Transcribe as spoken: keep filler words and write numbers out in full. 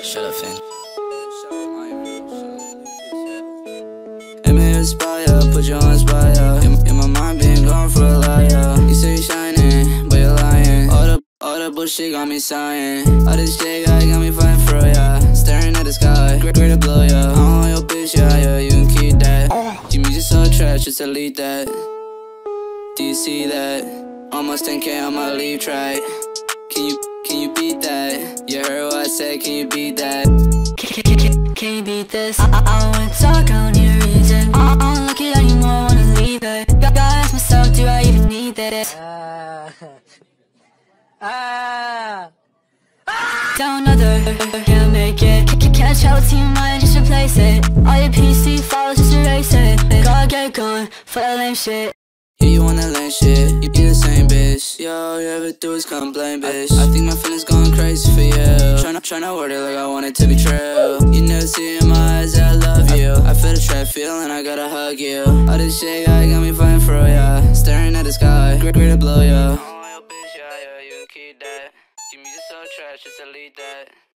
Shut up, Finn. Aim at your spot, yeah, put you on spot, yeah. In, in my mind, been going for a lot, yeah. You say you shining, but you're lying. All the, all the bullshit got me sighing. All this shit got, got me fighting for, yeah. Staring at the sky, great, great to blow, yeah. I don't want your bitch, yeah, yeah, you can keep that. Your music so trash, just delete that. Do you see that? Almost ten K on my leave track. Can you, can you beat that? You heard what I said, can you beat that? Can, can, can, can you beat this? I, I, I wanna talk, I don't need a reason. I, I don't like it anymore, wanna leave it. Gotta ask myself, do I even need this? Ah. Ah. Down another, can't make it. Can't, can't travel to your mind, just replace it. All your P C files, just erase it. Gotta get going for that lame shit. Yeah, you want that lame shit, you, you the same bitch. Yo, you ever do is complain, bitch. I, I think my feelings going crazy for you. Tryna, tryna word it like I want it to be true. You never see in my eyes that I love you. I, I feel the trap feeling, I gotta hug you. All this shit got, got me fighting for ya. Staring at the sky, great, great to blow ya. I don't want your bitch, yeah, yeah, you can keep that. Your music so trash, just delete that.